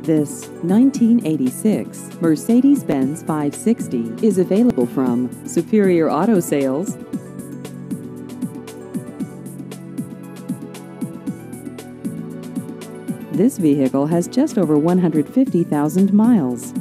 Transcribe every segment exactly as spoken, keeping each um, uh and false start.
This nineteen eighty-six Mercedes-Benz five sixty is available from Superior Auto Sales. This vehicle has just over one hundred fifty thousand miles.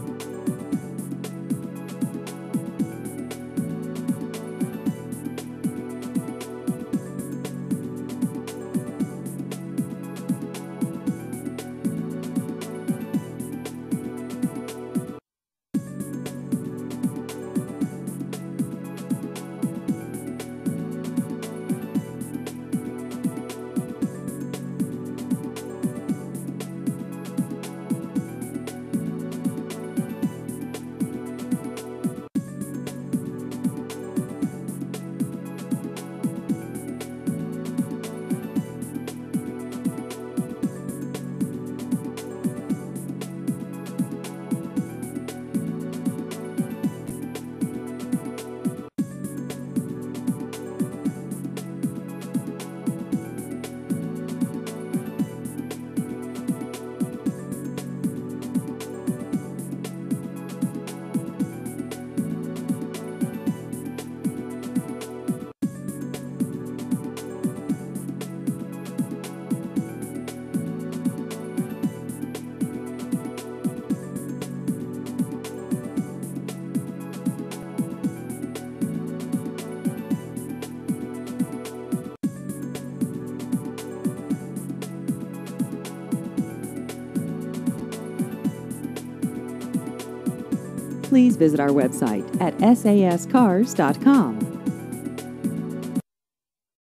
Please visit our website at S A S cars dot com.